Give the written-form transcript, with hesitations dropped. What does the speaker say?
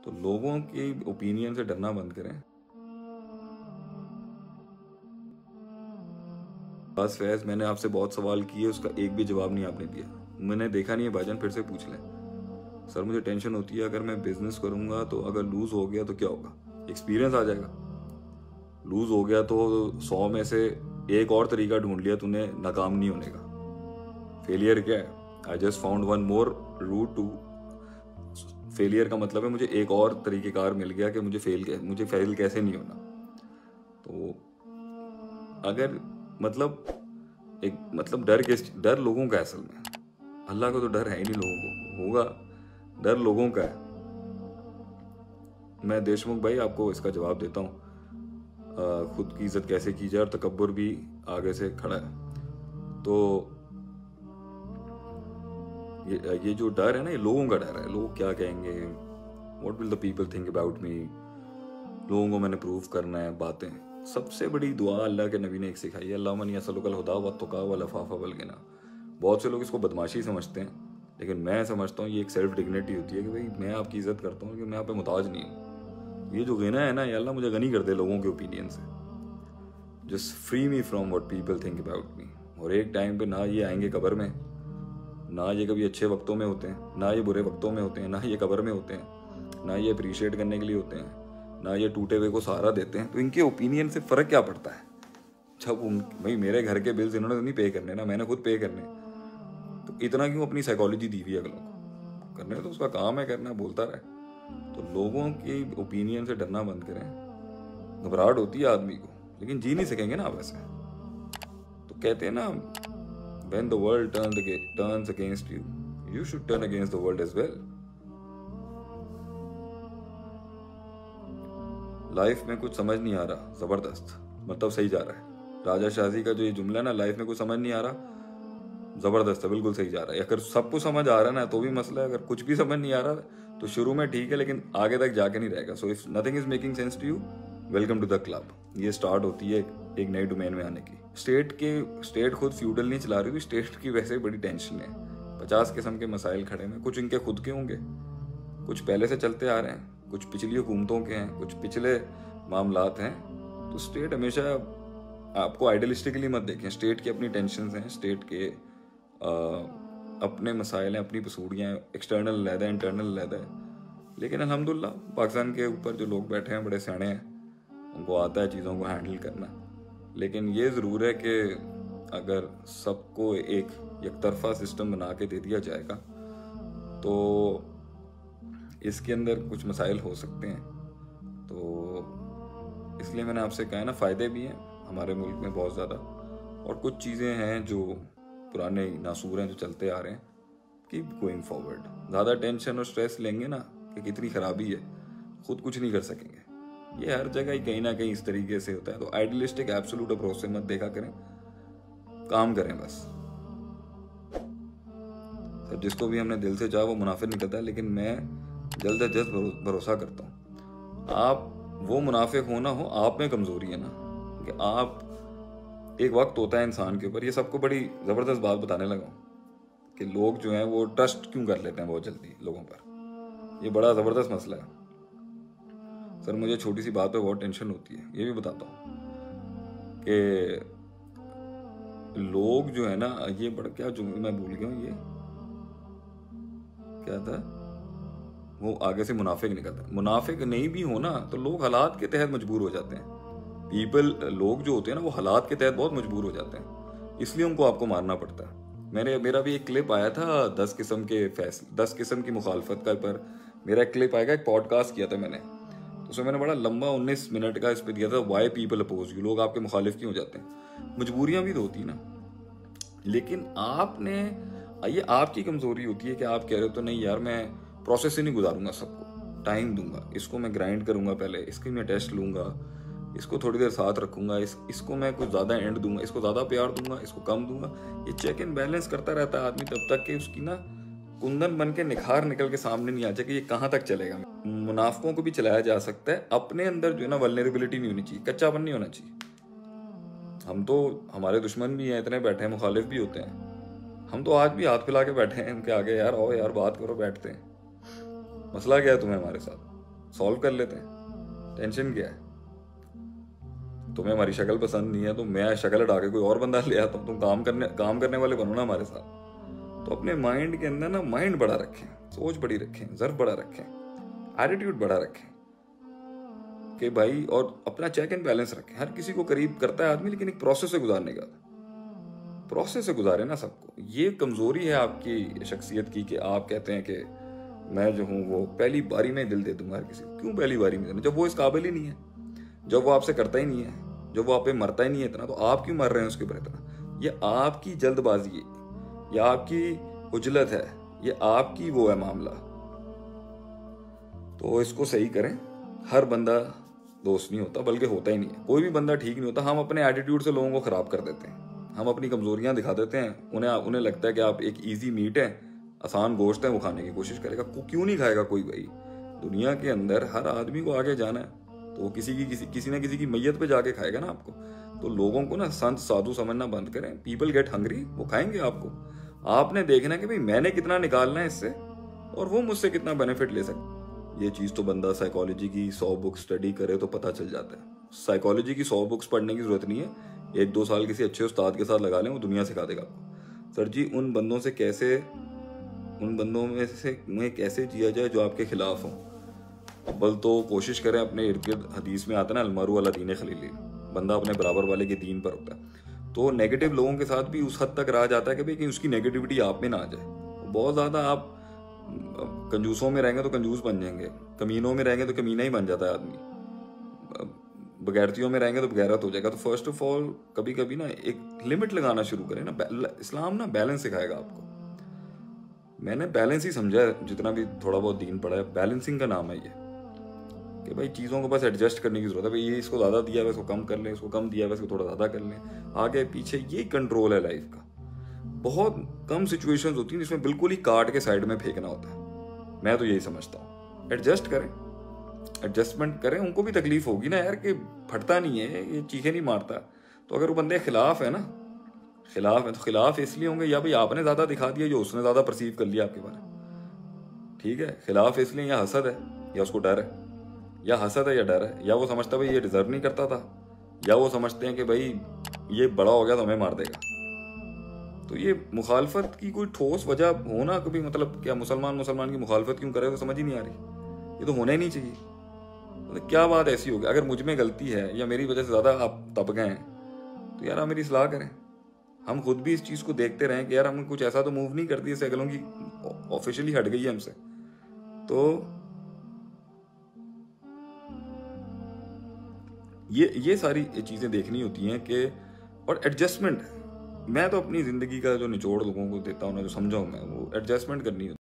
तो लोगों की ओपिनियन से डरना बंद करें। बस फैज, मैंने आपसे बहुत सवाल किए, उसका एक भी जवाब नहीं आपने दिया। मैंने देखा नहीं है भाईजान, फिर से पूछ लें। सर मुझे टेंशन होती है, अगर मैं बिजनेस करूंगा तो अगर लूज हो गया तो क्या होगा? एक्सपीरियंस आ जाएगा। लूज हो गया तो 100 में से एक और तरीका ढूंढ लिया तूने नाकाम नहीं होने का। फेलियर क्या है? I just found one more route to failure का मतलब है मुझे एक और तरीकेकार मिल गया कि मुझे फेल कैसे नहीं होना। तो अगर डर लोगों का है असल में। अल्लाह को तो डर है ही नहीं, लोगों को होगा। डर लोगों का है। मैं देशमुख भाई आपको इसका जवाब देता हूँ। खुद की इज्जत कैसे की जाए और तकब्बुर भी आगे से खड़ा है। तो ये जो डर है ना, ये लोगों का डर है। लोग क्या कहेंगे, what will the people think about me. लोगों को मैंने प्रूव करना है बातें। सबसे बड़ी दुआ अल्लाह के नबी ने एक सिखाई है, अल्लाहुम्मा इन्नी असअलुकल हुदा वत्तुका वल अफ़ाफ़ वल गिना। बहुत से लोग इसको बदमाशी समझते हैं, लेकिन मैं समझता हूँ ये एक सेल्फ डिग्निटी होती है कि भाई मैं आपकी इज्जत करता हूँ कि मैं आप पे मुताज नहीं हूँ। ये जो गिना है ना, या अल्लाह मुझे गनी कर दे लोगों के ओपिनियन से। Just free me from what people think about me. और एक टाइम पे ना ये आएंगे कब्र में, ना ये कभी अच्छे वक्तों में होते हैं, ना ये बुरे वक्तों में होते हैं, ना ये कब्र में होते हैं, ना ये अप्रिशिएट करने के लिए होते हैं, ना ये टूटे हुए को सहारा देते हैं। तो इनके ओपिनियन से फ़र्क क्या पड़ता है? जब भाई मेरे घर के बिल्स इन्होंने तो नहीं पे करने ना, मैंने खुद पे करने। तो इतना क्यों अपनी साइकोलॉजी दी हुई है अगलों को? करने तो उसका काम है करना, बोलता रहे। तो लोगों की ओपिनियन से डरना बंद करें। घबराहट होती है आदमी को, लेकिन जी नहीं सकेंगे ना वैसे। तो कहते हैं ना, when the world turns against you, you should turn against the world as well. Life में कुछ समझ नहीं आ रहा, जबरदस्त, मतलब सही जा रहा है। राजा शाजी का जो ये जुमला ना, लाइफ में कुछ समझ नहीं आ रहा, जबरदस्त है, बिल्कुल सही जा रहा है। अगर सब कुछ समझ आ रहा है ना तो भी मसला है, अगर कुछ भी समझ नहीं आ रहा तो शुरू में ठीक है, लेकिन आगे तक जाके नहीं रहेगा। So if nothing is making sense to you, welcome to the club. ये स्टार्ट होती है एक नई डोमेन में आने की। स्टेट खुद फ्यूडल नहीं चला रही, स्टेट की वैसे ही बड़ी टेंशन है। 50 किस्म के मसाइल खड़े हैं, कुछ इनके खुद के होंगे, कुछ पहले से चलते आ रहे हैं, कुछ पिछली हुकूमतों के हैं, कुछ पिछले मामलात हैं। तो स्टेट हमेशा, आपको आइडियलिस्टिकली मत देखें। स्टेट की अपनी टेंशन हैं, स्टेट के अपने मसाइल हैं, अपनी पसूड़ियाँ, एक्सटर्नल अलहदा है, इंटरनल अलहदा है। लेकिन अल्हम्दुलिल्लाह पाकिस्तान के ऊपर जो लोग बैठे हैं बड़े सियाने हैं, उनको आता है चीज़ों को हैंडल करना। लेकिन ये ज़रूर है कि अगर सबको एक तरफा सिस्टम बना के दे दिया जाएगा तो इसके अंदर कुछ मसाइल हो सकते हैं। तो इसलिए मैंने आपसे कहा ना, फ़ायदे भी हैं हमारे मुल्क में बहुत ज़्यादा, और कुछ चीज़ें हैं जो पुराने नासूर हैं जो चलते आ रहे हैं। Keep going forward. ज़्यादा टेंशन और स्ट्रेस लेंगे ना कि कितनी ख़राबी है, खुद कुछ नहीं कर सकेंगे। ये हर जगह ही कहीं ना कहीं इस तरीके से होता है। तो आइडियलिस्टिक एब्सोल्यूट अप्रोच से मत देखा करें, काम करें बस। सर जिसको भी हमने दिल से चाहा वो मुनाफिक निकलता है, लेकिन मैं जल्द से जल्द भरोसा करता हूँ, आप वो मुनाफिक हो ना हो, आप में कमजोरी है ना, कि आप एक वक्त होता है इंसान के ऊपर। ये सबको बड़ी ज़बरदस्त बात बताने लगा हूँ कि लोग जो हैं वो ट्रस्ट क्यों कर लेते हैं बहुत जल्दी लोगों पर। ये बड़ा ज़बरदस्त मसला है। सर मुझे छोटी सी बात पे बहुत टेंशन होती है, ये भी बताता हूँ कि लोग जो है ना, ये बड़ा क्या जो मैं भूल गया हूँ, ये क्या था, वो आगे से मुनाफिक निकलता है। मुनाफिक नहीं भी हो ना तो लोग हालात के तहत मजबूर हो जाते हैं। लोग जो होते हैं ना वो हालात के तहत बहुत मजबूर हो जाते हैं, इसलिए उनको आपको मारना पड़ता है। मेरा भी एक क्लिप आया था 10 किस्म के फैसले, 10 किस्म की मुखालफत का, पर मेरा एक क्लिप आएगा, एक पॉडकास्ट किया था मैंने, तो उसमें मैंने बड़ा लंबा 19 मिनट का इस पर दिया था, वाई पीपल अपोज यू। लोग आपके मुखालिफ क्यों हो जाते हैं? मजबूरियां भी तो होती ना, लेकिन आपने, ये आपकी कमजोरी होती है कि आप कह रहे हो तो नहीं यार मैं प्रोसेस से नहीं गुजारूंगा, सबको टाइम दूंगा, इसको मैं ग्राइंड करूंगा, पहले इसकी मैं टेस्ट लूंगा, इसको थोड़ी देर साथ रखूंगा, इसको मैं कुछ ज़्यादा एंड दूंगा, इसको ज़्यादा प्यार दूंगा, इसको कम दूंगा। ये चेक एंड बैलेंस करता रहता है आदमी तब तक कि उसकी ना कुंदन बन के निखार निकल के सामने नहीं आ जाए कि ये कहाँ तक चलेगा। मुनाफिकों को भी चलाया जा सकता है, अपने अंदर जो है ना वल्नरेबिलिटी नहीं होनी चाहिए, कच्चापन नहीं होना चाहिए। हम तो, हमारे दुश्मन भी हैं इतने बैठे हैं, मुखालिफ भी होते हैं, हम तो आज भी हाथ फैला के बैठे हैं उनके आगे, यार आओ यार बात करो, बैठते हैं, मसला क्या है तुम्हें हमारे साथ? सॉल्व कर लेते हैं, टेंशन क्या है। तुम्हें हमारी शक्ल पसंद नहीं है तो मैं शक्ल हटा के कोई और बंदा ले आता हूँ, तुम काम करने वाले बनो ना हमारे साथ। तो अपने माइंड के अंदर ना माइंड बड़ा रखें, सोच बड़ी रखें, जर्फ बड़ा रखें, एटीट्यूड बड़ा रखें कि भाई, और अपना चेक एंड बैलेंस रखें। हर किसी को करीब करता है आदमी, लेकिन एक प्रोसेस से गुजारने का, प्रोसेस से गुजारे ना सबको। ये कमजोरी है आपकी शख्सियत की कि आप कहते हैं कि मैं जो हूँ वो पहली बारी में दिल दे दूंगा हर किसी को। क्यों पहली बारी में देना, जब वो इस काबिल ही नहीं है, जब वो आपसे करता ही नहीं है, जब वो आप पे मरता ही नहीं है इतना, तो आप क्यों मर रहे हैं उसके ऊपर इतना। ये आपकी जल्दबाजी है, ये आपकी उजलत है, ये आपकी वो है मामला। तो इसको सही करें। हर बंदा दोस्त नहीं होता, बल्कि होता ही नहीं है, कोई भी बंदा ठीक नहीं होता। हम अपने एटीट्यूड से लोगों को खराब कर देते हैं, हम अपनी कमजोरियां दिखा देते हैं। उन्हें लगता है कि आप एक इजी मीट है, आसान गोश्त है, वो खाने की कोशिश करेगा। क्यों नहीं खाएगा कोई भाई। दुनिया के अंदर हर आदमी को आगे जाना है, तो वो किसी ना किसी की मैयत पे जाके खाएगा ना आपको। तो लोगों को ना संत साधु समझना बंद करें। पीपल गेट हंग्री, वो खाएंगे आपको। आपने देखना कि भाई मैंने कितना निकालना है इससे और वो मुझसे कितना बेनिफिट ले सकते। ये चीज तो बंदा साइकोलॉजी की 100 बुक स्टडी करे तो पता चल जाता है। साइकोलॉजी की 100 बुक्स पढ़ने की जरूरत नहीं है, 1-2 साल किसी अच्छे उस्ताद के साथ लगा लें, वो दुनिया सिखा देगा आपको। सर जी, उन बंदों में कैसे जिया जाए जो आपके खिलाफ हो। बल तो कोशिश करें अपने इर्द गिर्द, हदीस में आता है ना, अलमरु अला दीन खलीली, बंदा अपने बराबर वाले के दीन पर होता है। तो नेगेटिव लोगों के साथ भी उस हद तक रहा जाता है कि भाई कि उसकी नेगेटिविटी आप में ना आ जाए। बहुत ज्यादा आप कंजूसों में रहेंगे तो कंजूस बन जाएंगे, कमीनों में रहेंगे तो कमीना ही बन जाता है आदमी, बगैरतियों में रहेंगे तो बगैरत हो जाएगा। तो फर्स्ट ऑफ ऑल कभी कभी ना एक लिमिट लगाना शुरू करें ना। इस्लाम ना बैलेंस सिखाएगा आपको। मैंने बैलेंस ही समझा है, जितना भी थोड़ा बहुत दीन पढ़ा है, बैलेंसिंग का नाम है ये, कि भाई चीज़ों को बस एडजस्ट करने की जरूरत है। भाई ये इसको ज़्यादा दिया है, इसको कम कर लें, इसको कम दिया है, इसको थोड़ा ज़्यादा कर लें, आगे पीछे। ये कंट्रोल है लाइफ का। बहुत कम सिचुएशंस होती हैं जिसमें बिल्कुल ही काट के साइड में फेंकना होता है। मैं तो यही समझता हूँ, एडजस्ट करें, एडजस्टमेंट करें। उनको भी तकलीफ होगी ना यार, कि फटता नहीं है, ये चीखें नहीं मारता। तो अगर वो बंदे खिलाफ है ना, खिलाफ है तो खिलाफ इसलिए होंगे या भाई आपने ज्यादा दिखा दिया, जो उसने ज्यादा परसीव कर लिया आपके बारे में। ठीक है, खिलाफ इसलिए या हसद है या उसको डर है, या हसद है या डर है, या वो समझता भाई ये डिजर्व नहीं करता था, या वो समझते हैं कि भाई ये बड़ा हो गया तो हमें मार देगा। तो ये मुखालफत की कोई ठोस वजह हो ना कभी, मतलब क्या मुसलमान की मुखालफत क्यों करे, तो समझ ही नहीं आ रही। ये तो होना ही नहीं चाहिए। मतलब क्या बात ऐसी होगी, अगर मुझ में गलती है या मेरी वजह से ज्यादा आप तब गए हैं तो यार आप मेरी सलाह करें। हम खुद भी इस चीज को देखते रहें कि यार हम कुछ ऐसा तो मूव नहीं करती जैसे अगलों की ऑफिशियली हट गई है हमसे। तो ये सारी चीजें देखनी होती हैं कि, और एडजस्टमेंट। मैं तो अपनी जिंदगी का जो निचोड़ लोगों को देता हूँ ना, जो समझा हूं मैं, वो एडजस्टमेंट करनी होती है।